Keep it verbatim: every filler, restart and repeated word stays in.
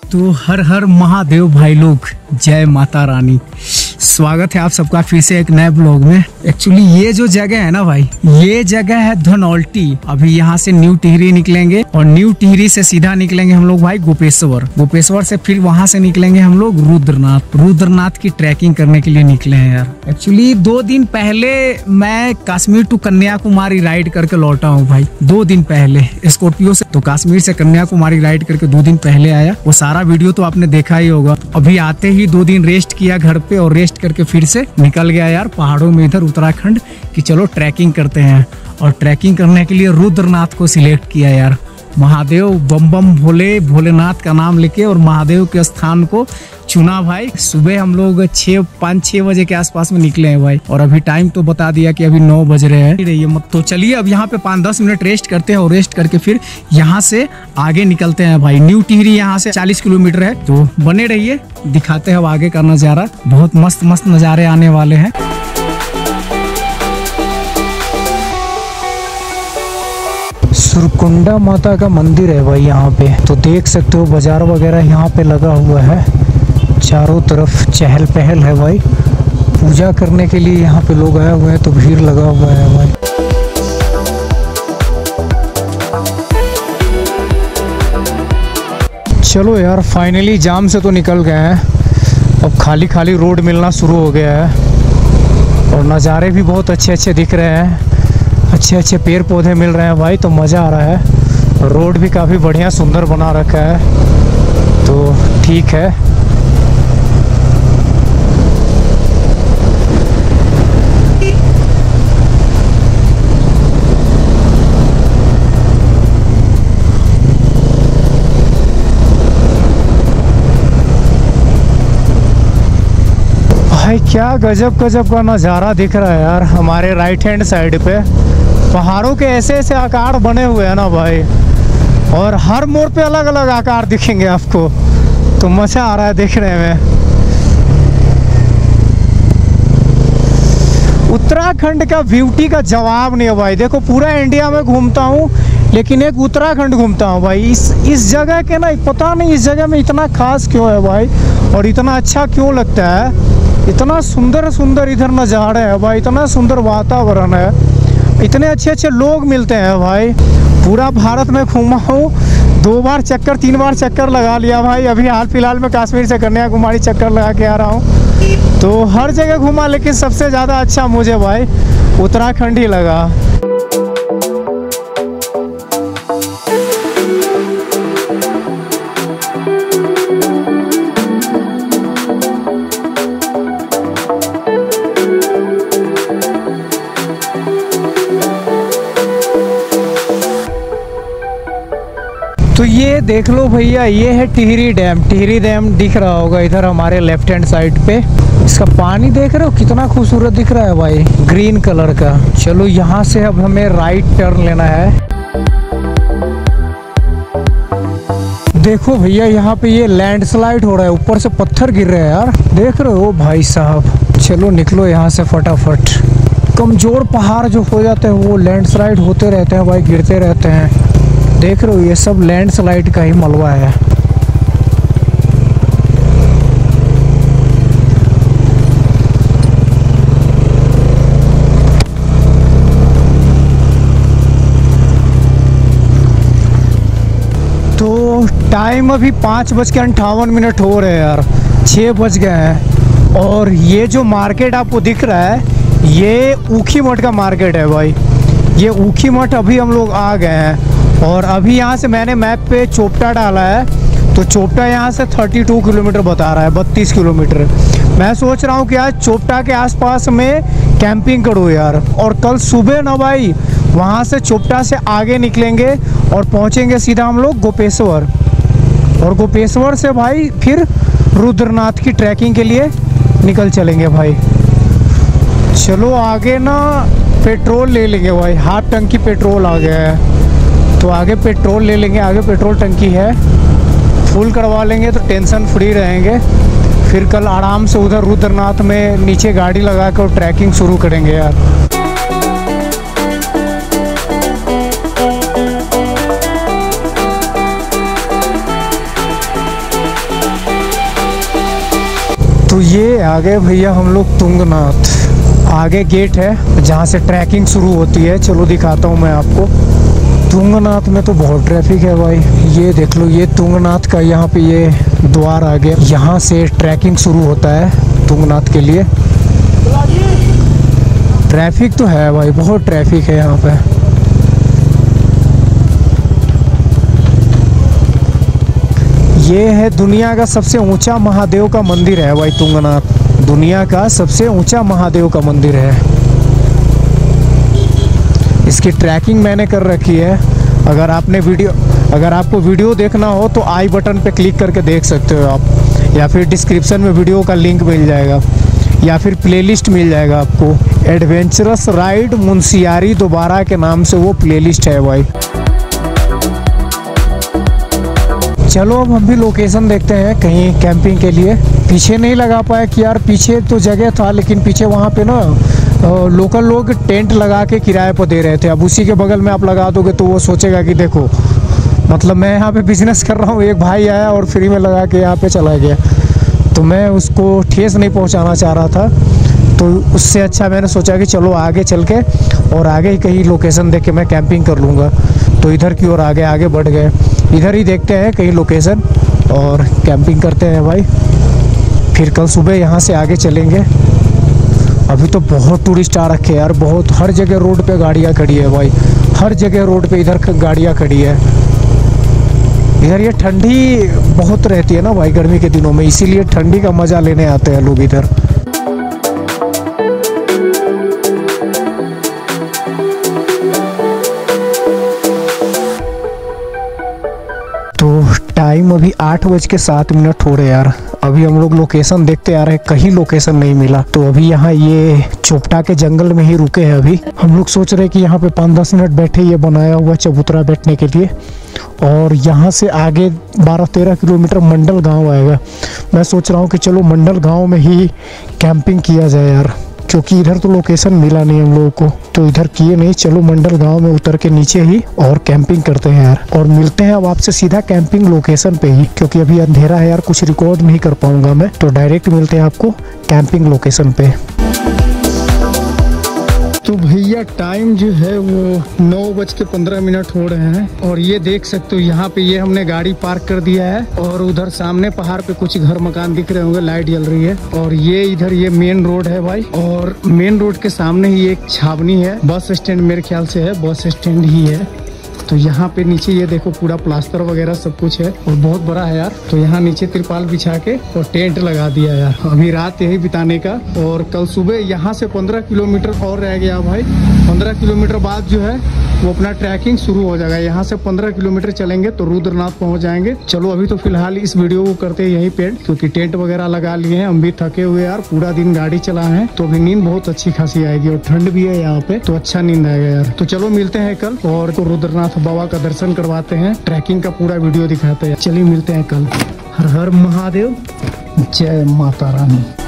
तो हर हर महादेव भाई लोग, जय माता रानी। स्वागत है आप सबका फिर से एक नए ब्लॉग में। एक्चुअली ये जो जगह है ना भाई, ये जगह है धनौल्टी। अभी यहाँ से न्यू टिहरी निकलेंगे और न्यू टिहरी से सीधा निकलेंगे हम लोग भाई गोपेश्वर। गोपेश्वर से फिर वहाँ से निकलेंगे हम लोग रुद्रनाथ। रुद्रनाथ की ट्रैकिंग करने के लिए निकले हैं यार। एक्चुअली दो दिन पहले मैं कश्मीर टू कन्याकुमारी राइड करके लौटा हूँ भाई। दो दिन पहले स्कॉर्पियो से, तो कश्मीर से कन्याकुमारी राइड करके दो दिन पहले आया। वो सारा वीडियो तो आपने देखा ही होगा। अभी आते ही दो दिन रेस्ट किया घर पे और रेस्ट करके फिर से निकल गया यार पहाड़ों में इधर उत्तराखंड कि चलो ट्रैकिंग करते हैं। और ट्रैकिंग करने के लिए रुद्रनाथ को सिलेक्ट किया यार। महादेव बम बम भोले भोलेनाथ का नाम लेके और महादेव के स्थान को चुना भाई। सुबह हम लोग छः पाँच छः बजे के आसपास में निकले हैं भाई। और अभी टाइम तो बता दिया कि अभी नौ बज रहे हैं रही है। तो चलिए अब यहाँ पे पाँच दस मिनट रेस्ट करते हैं और रेस्ट करके फिर यहाँ से आगे निकलते हैं भाई। न्यू टिहरी यहाँ से चालीस किलोमीटर है, तो बने रहिए, दिखाते हैं अब आगे का नज़ारा। बहुत मस्त मस्त नज़ारे आने वाले हैं। सुरकुंडा माता का मंदिर है भाई यहाँ पे, तो देख सकते हो बाजार वगैरह यहाँ पे लगा हुआ है। चारों तरफ चहल पहल है भाई। पूजा करने के लिए यहाँ पे लोग आए हुए हैं, तो भीड़ लगा हुआ है भाई। चलो यार फाइनली जाम से तो निकल गए हैं। अब खाली खाली रोड मिलना शुरू हो गया है और नज़ारे भी बहुत अच्छे अच्छे दिख रहे हैं। अच्छे अच्छे पेड़ पौधे मिल रहे हैं भाई, तो मज़ा आ रहा है। रोड भी काफ़ी बढ़िया सुंदर बना रखा है, तो ठीक है। भाई क्या गजब गजब का नज़ारा दिख रहा है यार। हमारे राइट हैंड साइड पे पहाड़ों के ऐसे ऐसे आकार बने हुए हैं ना भाई, और हर मोड़ पे अलग अलग आकार दिखेंगे आपको, तो मज़ा आ रहा है देखने में। उत्तराखंड का ब्यूटी का जवाब नहीं है भाई। देखो पूरा इंडिया में घूमता हूँ लेकिन एक उत्तराखंड घूमता हूँ भाई। इस इस जगह के ना पता नहीं इस जगह में इतना खास क्यों है भाई, और इतना अच्छा क्यों लगता है। इतना सुंदर सुंदर इधर नज़ारे हैं भाई, इतना सुंदर वातावरण है, इतने अच्छे अच्छे लोग मिलते हैं भाई। पूरा भारत में घूमा हूँ, दो बार चक्कर तीन बार चक्कर लगा लिया भाई। अभी हाल फिलहाल में कश्मीर से कन्याकुमारी चक्कर लगा के आ रहा हूँ, तो हर जगह घूमा, लेकिन सबसे ज़्यादा अच्छा मुझे भाई उत्तराखंड ही लगा। तो ये देख लो भैया, ये है टिहरी डैम। टिहरी डैम दिख रहा होगा इधर हमारे लेफ्ट हैंड साइड पे। इसका पानी देख रहे हो कितना खूबसूरत दिख रहा है भाई, ग्रीन कलर का। चलो यहाँ से अब हमें राइट टर्न लेना है। देखो भैया यहाँ पे ये लैंडस्लाइड हो रहा है, ऊपर से पत्थर गिर रहे हैं यार, देख रहे हो भाई साहब। चलो निकलो यहाँ से फटाफट। कमजोर पहाड़ जो हो जाते हैं वो लैंडस्लाइड होते रहते हैं भाई, गिरते रहते हैं। देख रहे हो ये सब लैंडस्लाइड का ही मलबा है। तो टाइम अभी पाँच बज के अंठावन मिनट हो रहे हैं यार, छः बज गए हैं। और ये जो मार्केट आपको दिख रहा है ये ऊखी मठ का मार्केट है भाई। ये ऊखी मठ अभी हम लोग आ गए हैं। और अभी यहाँ से मैंने मैप पे चोपटा डाला है, तो चोपटा यहाँ से बत्तीस किलोमीटर बता रहा है, बत्तीस किलोमीटर। मैं सोच रहा हूँ कि आज चोपटा के आसपास में कैंपिंग करूँ यार। और कल सुबह ना भाई वहाँ से चोपटा से आगे निकलेंगे और पहुँचेंगे सीधा हम लोग गोपेश्वर। और गोपेश्वर से भाई फिर रुद्रनाथ की ट्रैकिंग के लिए निकल चलेंगे भाई। चलो आगे ना पेट्रोल ले लेंगे भाई, हाफ टंकी पेट्रोल आ गया है, तो आगे पेट्रोल ले लेंगे। आगे पेट्रोल टंकी है, फुल करवा लेंगे तो टेंशन फ्री रहेंगे। फिर कल आराम से उधर रुद्रनाथ में नीचे गाड़ी लगा कर ट्रैकिंग शुरू करेंगे यार। आ गए भैया हम लोग तुंगनाथ। आगे गेट है जहाँ से ट्रैकिंग शुरू होती है, चलो दिखाता हूँ मैं आपको। तुंगनाथ में तो बहुत ट्रैफिक है भाई, ये देख लो, ये तुंगनाथ का यहाँ पे ये द्वार आ गया, यहाँ से ट्रैकिंग शुरू होता है तुंगनाथ के लिए। ट्रैफिक तो है भाई, बहुत ट्रैफिक है यहाँ पे। ये है दुनिया का सबसे ऊंचा महादेव का मंदिर है भाई तुंगनाथ, दुनिया का सबसे ऊंचा महादेव का मंदिर है। इसकी ट्रैकिंग मैंने कर रखी है। अगर आपने वीडियो अगर आपको वीडियो देखना हो तो आई बटन पे क्लिक करके देख सकते हो आप, या फिर डिस्क्रिप्शन में वीडियो का लिंक मिल जाएगा, या फिर प्लेलिस्ट मिल जाएगा आपको। एडवेंचरस राइड मुंशियारी दोबारा के नाम से वो प्लेलिस्ट है भाई। चलो अब हम भी लोकेशन देखते हैं कहीं कैंपिंग के लिए। पीछे नहीं लगा पाया कि यार पीछे तो जगह था, लेकिन पीछे वहाँ पे ना लोकल लोग टेंट लगा के किराए पर दे रहे थे। अब उसी के बगल में आप लगा दोगे तो वो सोचेगा कि देखो, मतलब मैं यहाँ पे बिजनेस कर रहा हूँ, एक भाई आया और फ्री में लगा के यहाँ पे चला गया, तो मैं उसको ठेस नहीं पहुँचाना चाह रहा था। तो उससे अच्छा मैंने सोचा कि चलो आगे चल के और आगे ही कहीं लोकेशन देख के मैं कैंपिंग कर लूँगा। तो इधर की ओर आगे आगे बढ़ गए, इधर ही देखते हैं कहीं लोकेशन और कैंपिंग करते हैं भाई। फिर कल सुबह यहाँ से आगे चलेंगे। अभी तो बहुत टूरिस्ट आ रखे हैं यार, बहुत, हर जगह रोड पे गाड़ियाँ खड़ी है भाई, हर जगह रोड पे इधर गाड़ियाँ खड़ी है। इधर ये ठंडी बहुत रहती है ना भाई गर्मी के दिनों में, इसीलिए ठंडी का मज़ा लेने आते हैं लोग इधर। टाइम अभी आठ बज के सात मिनट हो रहे यार। अभी हम लोग लोकेशन देखते आ रहे हैं, कहीं लोकेशन नहीं मिला। तो अभी यहाँ ये चोपटा के जंगल में ही रुके हैं। अभी हम लोग सोच रहे हैं कि यहाँ पे पाँच दस मिनट बैठे, ये बनाया हुआ चबूतरा बैठने के लिए। और यहाँ से आगे बारह तेरह किलोमीटर मंडल गांव आएगा। मैं सोच रहा हूँ कि चलो मंडल गांव में ही कैंपिंग किया जाए यार, क्योंकि इधर तो लोकेशन मिला नहीं हम लोगों को, तो इधर किए नहीं। चलो मंडल गांव में उतर के नीचे ही और कैंपिंग करते हैं यार। और मिलते हैं अब आपसे सीधा कैंपिंग लोकेशन पे ही, क्योंकि अभी अंधेरा है यार, कुछ रिकॉर्ड नहीं कर पाऊंगा मैं। तो डायरेक्ट मिलते हैं आपको कैंपिंग लोकेशन पे। तो भैया टाइम जो है वो नौ बज के पंद्रह मिनट हो रहे हैं और ये देख सकते हो यहाँ पे ये हमने गाड़ी पार्क कर दिया है और उधर सामने पहाड़ पे कुछ घर मकान दिख रहे होंगे, लाइट जल रही है। और ये इधर ये मेन रोड है भाई, और मेन रोड के सामने ही एक छावनी है, बस स्टैंड मेरे ख्याल से है, बस स्टैंड ही है। तो यहाँ पे नीचे ये देखो पूरा प्लास्टर वगैरह सब कुछ है और बहुत बड़ा है यार। तो यहाँ नीचे तिरपाल बिछा के और टेंट लगा दिया यार, अभी रात यही बिताने का। और कल सुबह यहाँ से पंद्रह किलोमीटर और रह गया भाई, पंद्रह किलोमीटर बाद जो है वो अपना ट्रैकिंग शुरू हो जाएगा। यहाँ से पंद्रह किलोमीटर चलेंगे तो रुद्रनाथ पहुँच जाएंगे। चलो अभी तो फिलहाल इस वीडियो को करते हैं यहीं पे, क्योंकि टेंट वगैरह लगा लिए हैं, हम भी थके हुए यार, पूरा दिन गाड़ी चला है, तो अभी नींद बहुत अच्छी खासी आएगी और ठंड भी है यहाँ पे, तो अच्छा नींद आएगा यार। तो चलो मिलते हैं कल और तो रुद्रनाथ बाबा का दर्शन करवाते हैं, ट्रैकिंग का पूरा वीडियो दिखाते हैं। चलिए मिलते हैं कल। हर हर महादेव, जय माता रानी।